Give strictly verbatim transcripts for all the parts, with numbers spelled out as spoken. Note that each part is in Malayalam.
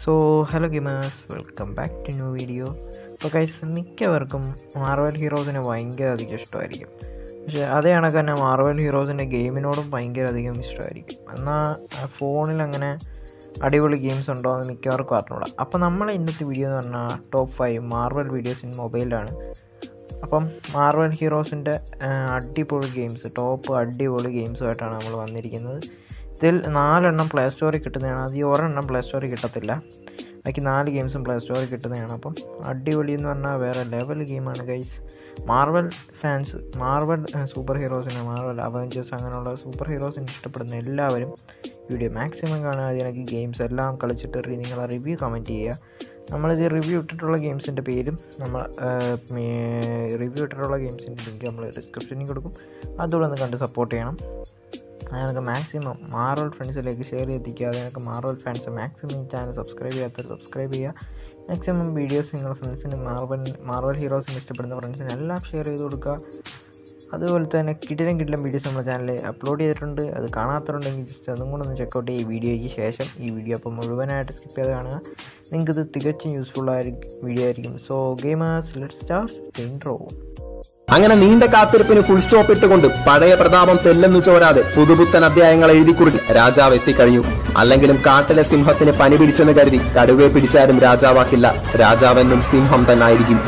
So hello gamers, welcome back to new video. So guys, മിക്കവർക്കും മാർവൽ ഹീറോസിനെ ഭയങ്കര അധികം ഇഷ്ടമായിരിക്കും. പക്ഷേ അതേ കണക്ക് തന്നെ മാർവൽ ഹീറോസിൻ്റെ ഗെയിമിനോടും ഭയങ്കര അധികം ഇഷ്ടമായിരിക്കും. എന്നാൽ ഫോണിൽ അങ്ങനെ അടിപൊളി ഗെയിംസ് ഉണ്ടോ എന്ന് മിക്കവർക്കും അറിഞ്ഞൂടാ. അപ്പോൾ നമ്മൾ ഇന്നത്തെ വീഡിയോ എന്ന് പറഞ്ഞാൽ top five Marvel videos in മൊബൈലാണ്. അപ്പം മാർവൽ ഹീറോസിൻ്റെ അടിപൊളി ഗെയിംസ്, ടോപ്പ് അടിപൊളി ഗെയിംസുമായിട്ടാണ് നമ്മൾ വന്നിരിക്കുന്നത്. ഇതിൽ നാലെണ്ണം പ്ലേ സ്റ്റോറിൽ കിട്ടുന്നതാണ്. അത് ഈ ഒരെണ്ണം പ്ലേ സ്റ്റോറിൽ കിട്ടത്തില്ല. ബാക്കി നാല് ഗെയിംസും പ്ലേ സ്റ്റോറിൽ കിട്ടുന്നതാണ്. അപ്പം അടിപൊളി എന്ന് പറഞ്ഞാൽ വേറെ ലെവൽ ഗെയിമാണ് guys. Marvel fans, Marvel super ഹീറോസിനെ, മാർവൽ അവഞ്ചേഴ്സ് അങ്ങനെയുള്ള സൂപ്പർ ഹീറോസിനെ ഇഷ്ടപ്പെടുന്ന എല്ലാവരും വീഡിയോ മാക്സിമം കാണുക. അതിനൊക്കെ ഗെയിംസ് എല്ലാം കളിച്ചിട്ട് നിങ്ങളെ റിവ്യൂ കമൻറ്റ് ചെയ്യുക. നമ്മളിത് റിവ്യൂ ഇട്ടിട്ടുള്ള ഗെയിംസിൻ്റെ പേരും നമ്മൾ റിവ്യൂ ഇട്ടിട്ടുള്ള ഗെയിംസിൻ്റെ ലിങ്ക് നമ്മൾ ഡിസ്ക്രിപ്ഷനിൽ കൊടുക്കും. അതുകൂടെ ഒന്ന് കണ്ട് സപ്പോർട്ട് ചെയ്യണം. അതിനൊക്കെ മാക്സിമം മാർവൽ ഫ്രണ്ട്സിലേക്ക് ഷെയർ ചെയ്തിരിക്കുക. അതിനൊക്കെ മാർവൽ ഫാൻസ് മാക്സിമം ഈ ചാനൽ സബ്സ്ക്രൈബ് ചെയ്യാത്തവർ സബ്സ്ക്രൈബ് ചെയ്യുക. മാക്സിമം വീഡിയോസ് നിങ്ങളുടെ ഫ്രണ്ട്സിന് മാർവൽ മാർവൽ ഹീറോസിന് ഇഷ്ടപ്പെടുന്ന ഫ്രണ്ട്സിന് എല്ലാം ഷെയർ ചെയ്ത് കൊടുക്കുക. അതുപോലെ തന്നെ കിടിലം കിടിലം വീഡിയോസ് നമ്മുടെ ചാനലിൽ അപ്ലോഡ് ചെയ്തിട്ടുണ്ട്. അത് കാണാത്തവരുണ്ടെങ്കിൽ ജസ്റ്റ് അതും കൂടെ ഒന്ന് ചെക്കൗട്ട് ചെയ്യുക. ഈ വീഡിയോയ്ക്ക് ശേഷം ഈ വീഡിയോ അപ്പോൾ മുഴുവനായിട്ട് സ്കിപ്പ് ചെയ്ത് കാണുക. നിങ്ങൾക്കിത് തികച്ചും യൂസ്ഫുൾ ആയ വീഡിയോ ആയിരിക്കും. So gamers, let's start the intro. അങ്ങനെ നീണ്ട കാത്തിരിപ്പിന് ഫുൾ സ്റ്റോപ്പ് ഇട്ടുകൊണ്ട് പഴയ പ്രതാപം തെല്ലെന്നു ചോരാതെ പുതുപുത്തൻ അധ്യായങ്ങൾ എഴുതിക്കുറിച്ച് രാജാവ് എത്തിക്കഴിഞ്ഞു. അല്ലെങ്കിലും കാട്ടിലെ സിംഹത്തിന് പനി പിടിച്ചെന്ന് കരുതി കടുവയെ പിടിച്ചാലും രാജാവാക്കില്ല. രാജാവെന്നും സിംഹം തന്നായിരിക്കും.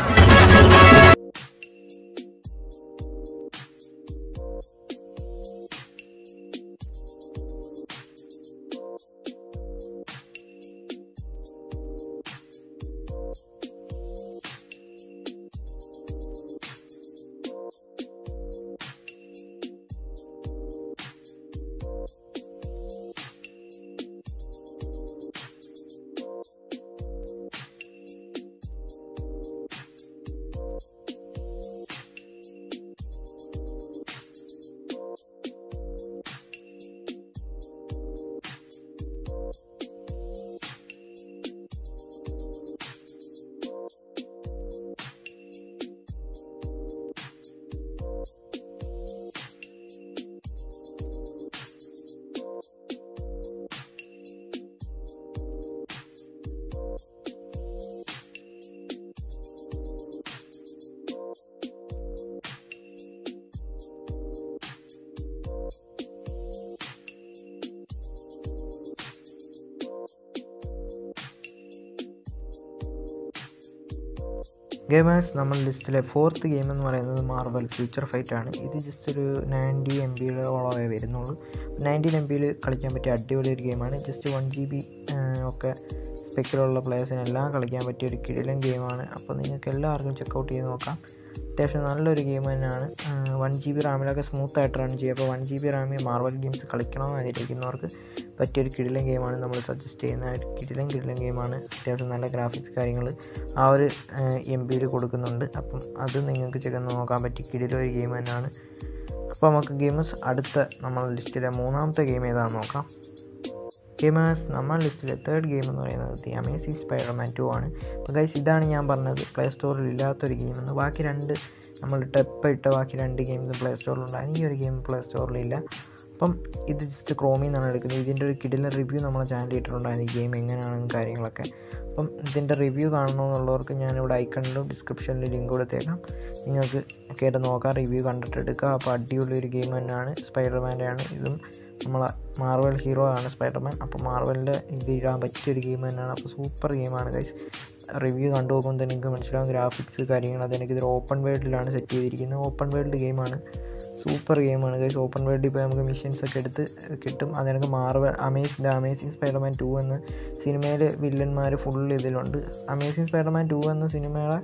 ഗെയിമേഴ്സ്, നമ്മൾ ലിസ്റ്റിലെ ഫോർത്ത് ഗെയിം എന്ന് പറയുന്നത് മാർവൽ ഫ്യൂച്ചർ ഫൈറ്റ് ആണ്. ഇത് ജസ്റ്റ് ഒരു നയൻറ്റി എം ബിയുടെ ഓളമേ വരുന്നുള്ളൂ. നയൻറ്റീൻ എം ബിയിൽ കളിക്കാൻ പറ്റിയ അടിപൊളി ഒരു ഗെയിമാണ്. ജസ്റ്റ് വൺ ജി ബി ഒക്കെ സ്പെക്കിലുള്ള പ്ലേയേഴ്സിനെല്ലാം കളിക്കാൻ പറ്റിയ ഒരു കിടിലൻ ഗെയിമാണ്. അപ്പോൾ നിങ്ങൾക്ക് എല്ലാവർക്കും ചെക്കൗട്ട് ചെയ്ത് നോക്കാം. അത്യാവശ്യം നല്ലൊരു ഗെയിം തന്നെയാണ്. വൺ ജി ബി റാമിലൊക്കെ സ്മൂത്തായിട്ട് റൺ ചെയ്യുക. അപ്പോൾ വൺ ജി ബി റാമിൽ മാർവൽ ഗെയിംസ് കളിക്കണമെന്ന് ആഗ്രഹിക്കുന്നവർക്ക് പറ്റിയൊരു കിടിലൻ ഗെയിമാണ് നമ്മൾ സജസ്റ്റ് ചെയ്യുന്ന ഒരു കിടിലൻ കിടിലൻ ഗെയിമാണ്. അത്യാവശ്യം നല്ല ഗ്രാഫിക്സ് കാര്യങ്ങൾ ആ ഒരു എം ബിയിൽ കൊടുക്കുന്നുണ്ട്. അപ്പം അത് നിങ്ങൾക്ക് ചെന്ന് നോക്കാൻ പറ്റിയ കിടിലൊരു ഗെയിം തന്നെയാണ്. അപ്പോൾ നമുക്ക് ഗെയിംസ് അടുത്ത നമ്മൾ ലിസ്റ്റിലെ മൂന്നാമത്തെ ഗെയിം ഏതാണെന്ന് നോക്കാം. ഗെയിമേഴ്സ്, നമ്മൾ ലിസ്റ്റിലെ തേർഡ് ഗെയിം എന്ന് പറയുന്നത് ദി അമേസിങ് സ്പൈഡർമാൻ ടു ആണ്. അപ്പോൾ ഗൈസ്, ഇതാണ് ഞാൻ പറഞ്ഞത് പ്ലേ സ്റ്റോറിൽ ഇല്ലാത്തൊരു ഗെയിമെന്ന്. ബാക്കി രണ്ട് നമ്മൾ ടെപ്പ് ഇട്ട ബാക്കി രണ്ട് ഗെയിംസ് പ്ലേ സ്റ്റോറിലുണ്ടായിരുന്നു. ഈ ഒരു ഗെയിം പ്ലേ സ്റ്റോറിലില്ല. അപ്പം ഇത് ജസ്റ്റ് ക്രോമിൽ നിന്നാണ് എടുക്കുന്നത്. ഇതിൻ്റെ ഒരു കിടിലൻ റിവ്യൂ നമ്മളെ ചാനലിൽ ഇട്ടിട്ടുണ്ടായിരുന്നു, ഈ ഗെയിം എങ്ങനെയാണെന്നും കാര്യങ്ങളൊക്കെ. അപ്പം ഇതിൻ്റെ റിവ്യൂ കാണണമെന്നുള്ളവർക്ക് ഞാനിവിടെ ഐക്കണിലും ഡിസ്ക്രിപ്ഷനിൽ ലിങ്ക് കൊടുത്തേക്കാം. നിങ്ങൾക്ക് കയറി നോക്കാം, റിവ്യൂ കണ്ടിട്ട് എടുക്കുക. അപ്പോൾ അടിപൊളി ഒരു ഗെയിം തന്നെയാണ്. സ്പൈഡർമാൻ്റെ ആണ്. ഇതും നമ്മളെ മാർവൽ ഹീറോ ആണ് സ്പൈഡർമാൻ. അപ്പോൾ മാർവലിൻ്റെ ഇത് ഇടാൻ പറ്റിയൊരു ഗെയിം തന്നെയാണ്. അപ്പോൾ സൂപ്പർ ഗെയിമാണ് ഗൈസ്. റിവ്യൂ കണ്ടു നോക്കുമ്പോൾ തന്നെ നിങ്ങൾക്ക് മനസ്സിലാവും ഗ്രാഫിക്സ് കാര്യങ്ങൾ. അതെനിക്ക് ഇതൊരു ഓപ്പൺ വേൾഡിലാണ് സെറ്റ് ചെയ്തിരിക്കുന്നത്. ഓപ്പൺ വേൾഡ് ഗെയിമാണ്. സൂപ്പർ ഗെയിമാണ് ഗൈസ്. ഓപ്പൺ വേൾഡിൽ ഇപ്പോൾ നമുക്ക് മിഷൻസ് ഒക്കെ എടുത്ത് കിട്ടും. അതിനൊക്കെ Marvel amazing the amazing Spiderman two എന്ന സിനിമയിൽ വില്ലന്മാർ ഫുൾ ഇതിലുണ്ട്. അമേസിങ് സ്പൈഡർമാൻ ടു എന്ന സിനിമയുടെ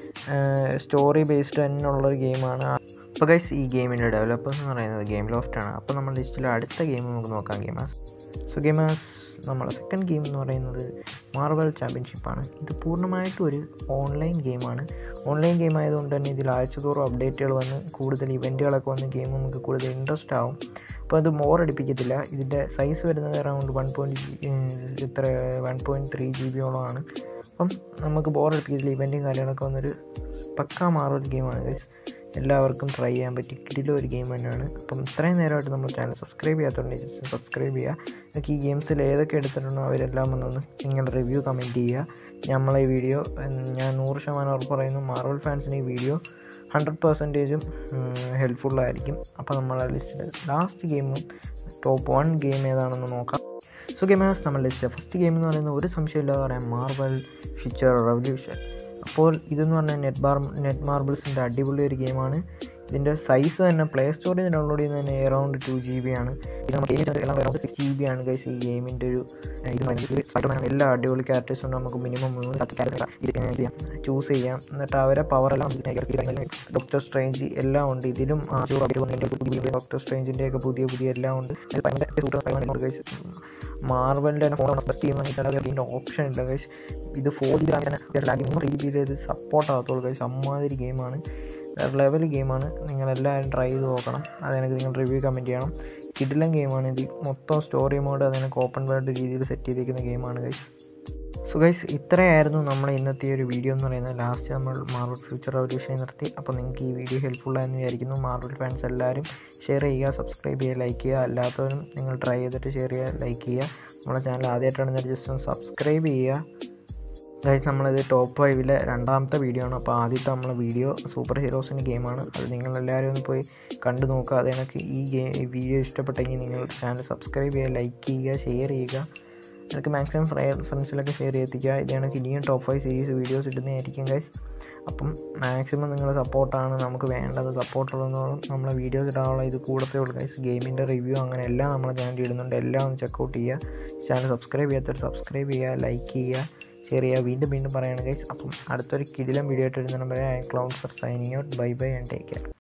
സ്റ്റോറി ബേസ്ഡ് തന്നെയുള്ളൊരു ഗെയിമാണ്. അപ്പോൾ ഗൈസ്, ഈ ഗെയിമിൻ്റെ ഡെവലപ്പേഴ്സ് എന്ന് പറയുന്നത് ഗെയിം ലോഫ്റ്റ് ആണ്. അപ്പോൾ നമ്മൾ ലിസ്റ്റിൽ അടുത്ത ഗെയിം നമുക്ക് നോക്കാം ഗെയിമേഴ്സ്. സോ ഗെയിമേഴ്സ്, നമ്മളെ സെക്കൻഡ് ഗെയിം എന്ന് പറയുന്നത് മാർവൽ ചാമ്പ്യൻഷിപ്പാണ്. ഇത് പൂർണ്ണമായിട്ടും ഒരു ഓൺലൈൻ ഗെയിമാണ്. ഓൺലൈൻ ഗെയിം ആയതുകൊണ്ട് തന്നെ ഇതിൽ ആഴ്ചതോറും അപ്ഡേറ്റുകൾ വന്ന് കൂടുതൽ ഇവൻറ്റുകളൊക്കെ വന്ന് ഗെയിം നമുക്ക് കൂടുതൽ ഇൻട്രസ്റ്റ് ആവും. അപ്പോൾ അത് മോർ അടിപ്പിക്കത്തില്ല. ഇതിൻ്റെ സൈസ് വരുന്നത് അറൗണ്ട് വൺ പോയിൻറ്റ് ഇത്ര വൺ പോയിൻറ്റ് ത്രീ ജി ബിയോളമാണ്. അപ്പം നമുക്ക് ബോർ അടിപ്പിക്കത്തില്ല. ഇവൻറ്റും കാര്യങ്ങളൊക്കെ വന്നൊരു പക്കാ മാർവൽ ഗെയിമാണ് ഗൈസ്. എല്ലാവർക്കും ട്രൈ ചെയ്യാൻ പറ്റി കിടിലം ഒരു ഗെയിം തന്നെയാണ്. അപ്പം ഇത്രയും നേരമായിട്ട് നമ്മൾ ചാനൽ സബ്സ്ക്രൈബ് ചെയ്യാത്തതുകൊണ്ട് ജസ്റ്റ് സബ്സ്ക്രൈബ് ചെയ്യുക. എനിക്ക് ഈ ഗെയിംസിൽ ഏതൊക്കെ എടുത്തിട്ടുണ്ടോ അവരെല്ലാം ഒന്നൊന്ന് നിങ്ങൾ റിവ്യൂ കമൻറ്റ് ചെയ്യുക. നമ്മളെ ഈ വീഡിയോ ഞാൻ നൂറ് ശതമാനം ഉറപ്പ് പറയുന്നു, മാർവൽ ഫാൻസിന് ഈ വീഡിയോ ഹൺഡ്രഡ് പെർസെൻറ്റേജും ഹെൽപ്ഫുള്ളായിരിക്കും. അപ്പോൾ നമ്മളെ ലിസ്റ്റിൽ ലാസ്റ്റ് ഗെയിമും ടോപ്പ് വൺ ഗെയിം ഏതാണെന്ന് നോക്കാം. സോ ഗെയിമേഴ്സ്, നമ്മൾ ലിസ്റ്റ് ഫസ്റ്റ് ഗെയിം എന്ന് പറയുന്നത് ഒരു സംശയമില്ലാതെ പറയാം മാർവൽ ഫ്യൂച്ചർ റെവല്യൂഷൻ. അപ്പോൾ ഇതെന്ന് പറഞ്ഞാൽ നെറ്റ് ബാർ നെറ്റ് മാർബിൾസിൻ്റെ അടിപൊളി ഒരു ഗെയിമാണ്. ഇതിൻ്റെ സൈസ് തന്നെ പ്ലേ സ്റ്റോറിൽ ഡൗൺലോഡ് ചെയ്യുന്നത് തന്നെ എറൗണ്ട് ടു ജി ബി ആണ്. ഇത് നമുക്ക് എറൗണ്ട് സിക്സ് ജി ബി ആണ് ഗൈസ് ഈ ഗെയിമിൻ്റെ ഒരു ഇത്. സ്പൈഡർമാൻ എല്ലാ അടിപൊളി ക്യാരക്ടേഴ്സും നമുക്ക് മിനിമം മൂന്ന് ക്യാരക്ടർ ചൂസ് ചെയ്യാം. എന്നിട്ട് അവരെ പവറെല്ലാം ഡോക്ടർ സ്ട്രേഞ്ച് എല്ലാം ഉണ്ട് ഇതിലും. ഡോക്ടർ സ്ട്രേഞ്ചിൻ്റെയൊക്കെ പുതിയ പുതിയ എല്ലാം ഉണ്ട്. ഗൈസ് മാർവലിൻ്റെ തന്നെ ഫോൺ ബെസ്റ്റ് ഗെയിം ഇതിൻ്റെ ഓപ്ഷൻ ഇല്ല ഗൈസ്. ഇത് ഫോർ ജി ത്രീ ജി ബിയിൽ ഇത് സപ്പോർട്ട് ആകത്തുള്ളൂ ഗൈസ്. അമ്മാതിരി ഗെയിമാണ്, വേറെ ലെവൽ ഗെയിമാണ്. നിങ്ങളെല്ലാവരും ട്രൈ ചെയ്ത് നോക്കണം. അതെനിക്ക് നിങ്ങൾ റിവ്യൂ കമൻറ്റ് ചെയ്യണം. കിടിലൻ ഗെയിമാണ് ഇത്. മൊത്തം സ്റ്റോറി മോഡ് അതിനൊക്കെ ഓപ്പൺ വേൾഡ് രീതിയിൽ സെറ്റ് ചെയ്തിരിക്കുന്ന ഗെയിമാണ് ഗൈസ്. സോ ഗൈസ്, ഇത്രയായിരുന്നു നമ്മൾ ഇന്നത്തെ ഒരു വീഡിയോ എന്ന് പറയുന്നത്. ലാസ്റ്റ് നമ്മൾ മാർവൽ ഫ്യൂച്ചർ റെവല്യൂഷൻ നിർത്തി. അപ്പോൾ നിങ്ങൾക്ക് ഈ വീഡിയോ ഹെൽപ്ഫുള്ളായെന്ന് വിചാരിക്കുന്നു. മാർവൽ ഫാൻസ് എല്ലാവരും ഷെയർ ചെയ്യുക, സബ്സ്ക്രൈബ് ചെയ്യുക, ലൈക്ക് ചെയ്യുക. അല്ലാത്തവരും നിങ്ങൾ ട്രൈ ചെയ്തിട്ട് ഷെയർ ചെയ്യുക, ലൈക്ക് ചെയ്യുക. നമ്മുടെ ചാനൽ ആദ്യമായിട്ടാണെന്ന് ജസ്റ്റ് ഒന്ന് സബ്സ്ക്രൈബ് ചെയ്യുക. ഗൈസ്, നമ്മളിത് ടോപ്പ് ഫൈവിലെ രണ്ടാമത്തെ വീഡിയോ ആണ്. അപ്പോൾ ആദ്യത്തെ നമ്മളെ വീഡിയോ സൂപ്പർ ഹീറോസിൻ്റെ ഗെയിമാണ്. അത് നിങ്ങളെല്ലാവരും ഒന്ന് പോയി കണ്ടു നോക്കുക. അത് എനിക്ക് ഈ ഗെയിം ഈ വീഡിയോ ഇഷ്ടപ്പെട്ടെങ്കിൽ നിങ്ങൾ ചാനൽ സബ്സ്ക്രൈബ് ചെയ്യുക, ലൈക്ക് ചെയ്യുക, ഷെയർ ചെയ്യുക. എനിക്ക് മാക്സിമം ഫ്രണ്ട്സിലൊക്കെ ഷെയർ ചെയ്യിക്കുക. ഇത് എനിക്ക് ഇനിയും ടോപ്പ് ഫൈവ് സീരീസ് വീഡിയോസ് ഇടുന്നതായിരിക്കും ഗൈസ്. അപ്പം മാക്സിമം നിങ്ങളുടെ സപ്പോർട്ടാണ് നമുക്ക് വേണ്ടത്. സപ്പോർട്ടുള്ളതോളം നമ്മളെ വീഡിയോസ് ഇടാനുള്ള ഇത് കൂടത്തേ ഉള്ളൂ ഗൈസ്. ഗെയിമിൻ്റെ റിവ്യൂ അങ്ങനെ എല്ലാം നമ്മളെ ചാനൽ ഇടുന്നുണ്ട്. എല്ലാം ഒന്ന് ചെക്കൗട്ട് ചെയ്യുക. ചാനൽ സബ്സ്ക്രൈബ് ചെയ്യാത്തവർ സബ്സ്ക്രൈബ് ചെയ്യുക, ലൈക്ക് ചെയ്യുക, ഷെയർ ചെയ്യുക. വീണ്ടും വീണ്ടും പറയാണ് ഗൈസ്. അപ്പം അടുത്തൊരു കിടിലം വീഡിയോ ആയിട്ട് വരുന്ന number I cloud four signing out. Bye bye and take care.